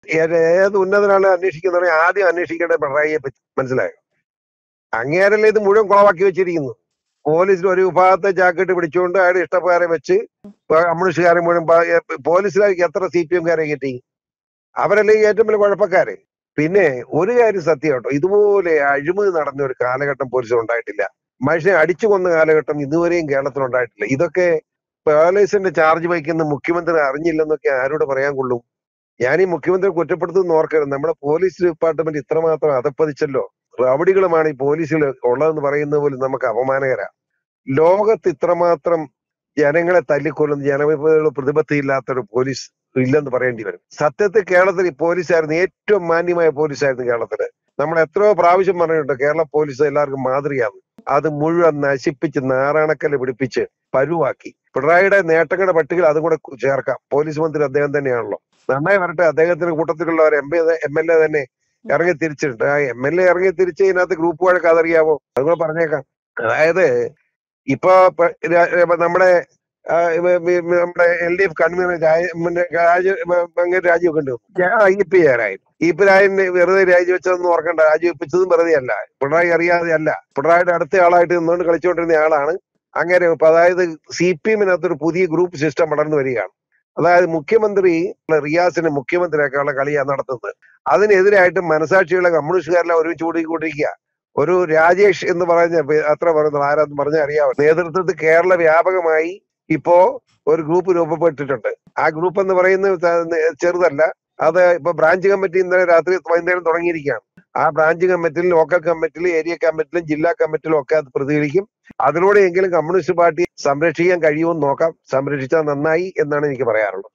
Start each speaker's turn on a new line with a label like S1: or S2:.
S1: ഏത് ഉന്നതനാണ് അന്വേഷിക്കുന്നത് ആദ്യം അന്വേഷിക്കേണ്ട പിണറായിയെ പറ്റി. മനസ്സിലായോ? അങ്ങേരല്ലേ ഇത് മുഴുവൻ കുളവാക്കി വെച്ചിരിക്കുന്നു. പോലീസിൽ ഒരു വിഭാഗത്തെ ജാക്കറ്റ് പിടിച്ചുകൊണ്ട് അയാളുടെ ഇഷ്ടപ്രകാരം വെച്ച് കമ്മ്യൂണിസ്റ്റുകാരെ മുഴുവൻ പോലീസിലേക്ക് എത്ര CPM-കാരെ കയറ്റി? അവരല്ലേ ഏറ്റവും വലിയ കുഴപ്പക്കാര്. പിന്നെ ഒരു കാര്യം സത്യം കേട്ടോ, ഇതുപോലെ അഴിമതി നടന്ന ഒരു കാലഘട്ടം പോലീസിൽ ഉണ്ടായിട്ടില്ല. മനുഷ്യനെ അടിച്ചു കൊന്ന കാലഘട്ടം ഇതുവരെയും കേരളത്തിൽ ഉണ്ടായിട്ടില്ല. ഇതൊക്കെ പോലീസിന്റെ ചാർജ് വഹിക്കുന്ന മുഖ്യമന്ത്രി അറിഞ്ഞില്ലെന്നൊക്കെ ആരോട് പറയാൻ കൊള്ളും? ഞാൻ ഈ മുഖ്യമന്ത്രി കുറ്റപ്പെടുത്തുന്ന ഓർക്കരുത്. നമ്മുടെ പോലീസ് ഡിപ്പാർട്ട്മെന്റ് ഇത്രമാത്രം അധപ്പതിച്ചല്ലോ. റവഡികളുമാണ് ഈ പോലീസിൽ ഉള്ളതെന്ന് പറയുന്നത് പോലും നമുക്ക് അപമാനകരാ. ലോകത്ത് ഇത്രമാത്രം ജനങ്ങളെ തല്ലിക്കൊല്ലുന്ന ജനവിഭവ പ്രതിബദ്ധയില്ലാത്തൊരു പോലീസ് ഇല്ലെന്ന് പറയേണ്ടി വരും. സത്യത്തിൽ കേരളത്തിൽ ഈ പോലീസായിരുന്നു ഏറ്റവും മാന്യമായ പോലീസായിരുന്നു കേരളത്തില്. നമ്മൾ എത്രയോ പ്രാവശ്യം പറഞ്ഞിട്ടുണ്ട് കേരള പോലീസ് എല്ലാവർക്കും മാതൃകയാണ്. അത് മുഴുവൻ നശിപ്പിച്ച് നാറാണക്കല്ല് പിടിപ്പിച്ച് പരുവാക്കി. പിണറായിയുടെ നേട്ടങ്ങളുടെ പട്ടികയിൽ അതും കൂടെ ചേർക്കാം. പോലീസ് മന്ത്രി അദ്ദേഹം തന്നെയാണല്ലോ. നന്നായി വരട്ടെ. അദ്ദേഹത്തിന്റെ കൂട്ടത്തിലുള്ള ഒരു MLA തന്നെ ഇറങ്ങി തിരിച്ചിട്ടുണ്ട്. ആ MLA ഇറങ്ങി തിരിച്ച് ഇതിനകത്ത് ഗ്രൂപ്പ് വഴക്ക് അതറിയാവോ? അതുകൂടെ പറഞ്ഞേക്കാം. അതായത് ഇപ്പൊ നമ്മുടെ LDF കൺവീനർ രാജിവെക്കേണ്ടി വന്നു. EP രായൻ. EP രായൻ വെറുതെ രാജിവെച്ചതെന്ന് ഓർക്കണ്ട. രാജിവെപ്പിച്ചതും വെറുതെ അല്ല, പിണറായി അറിയാതെ അല്ല. പിണറായിയുടെ അടുത്ത ആളായിട്ട് നിന്നുകൊണ്ട് കളിച്ചുകൊണ്ടിരുന്ന ആളാണ് അങ്ങനെ. അതായത് CPM-നകത്തൊരു പുതിയ ഗ്രൂപ്പ് സിസ്റ്റം വളർന്നു വരികയാണ്. അതായത് മുഖ്യമന്ത്രി റിയാസിനെ മുഖ്യമന്ത്രിയാക്കാനുള്ള കളിയാണ് നടത്തുന്നത്. അതിനെതിരായിട്ട് മനസാക്ഷികളെ കമ്മ്യൂണിസ്റ്റുകാരെല്ലാം ഒരുമിച്ച് കൂടിക്കൊണ്ടിരിക്കുക. ഒരു രാജേഷ് എന്ന് പറഞ്ഞ അത്ര പറയുന്നത് ആരാന്ന് പറഞ്ഞാൽ അറിയാവോ? നേതൃത്വത്തിൽ കേരള വ്യാപകമായി ഇപ്പോ ഒരു ഗ്രൂപ്പ് രൂപപ്പെട്ടിട്ടുണ്ട്. ആ ഗ്രൂപ്പ് എന്ന് പറയുന്നത് ചെറുതല്ല. അത് ഇപ്പൊ ബ്രാഞ്ച് കമ്മിറ്റി ഇന്നലെ രാത്രി വൈകുന്നേരം തുടങ്ങിയിരിക്കുകയാണ്. ആ ബ്രാഞ്ച് കമ്മിറ്റിയിൽ, ലോക്കൽ കമ്മിറ്റിയിൽ, ഏരിയ കമ്മിറ്റിയിലും ജില്ലാ കമ്മിറ്റിയിലും ഒക്കെ അത് പ്രതികരിക്കും. അതിലൂടെയെങ്കിലും കമ്മ്യൂണിസ്റ്റ് പാർട്ടി സംരക്ഷിക്കാൻ കഴിയുമെന്ന് നോക്കാം. സംരക്ഷിച്ചാൽ നന്നായി എന്നാണ് എനിക്ക് പറയാറുള്ളത്.